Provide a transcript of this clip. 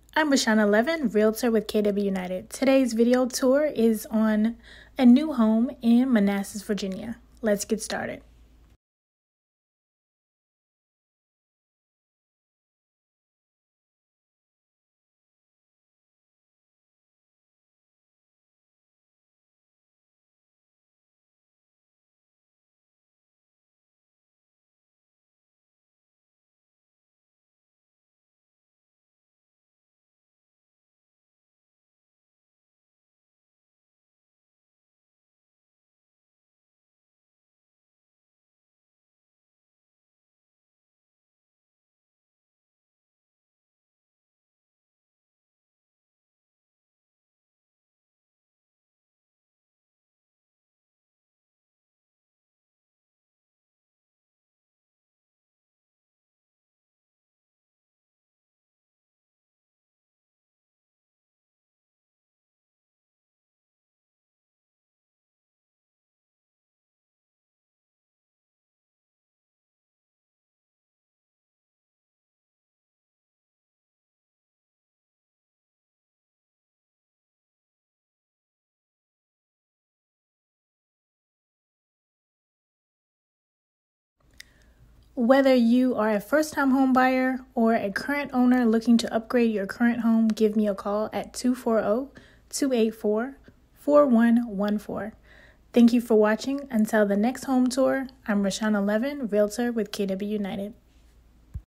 I'm Rashana Levin, Realtor with KW United. Today's video tour is on a new home in Manassas, Virginia. Let's get started. Whether you are a first-time home buyer or a current owner looking to upgrade your current home, give me a call at 240-284-4114. Thank you for watching. Until the next home tour, I'm Rashana Levin, Realtor with KW United.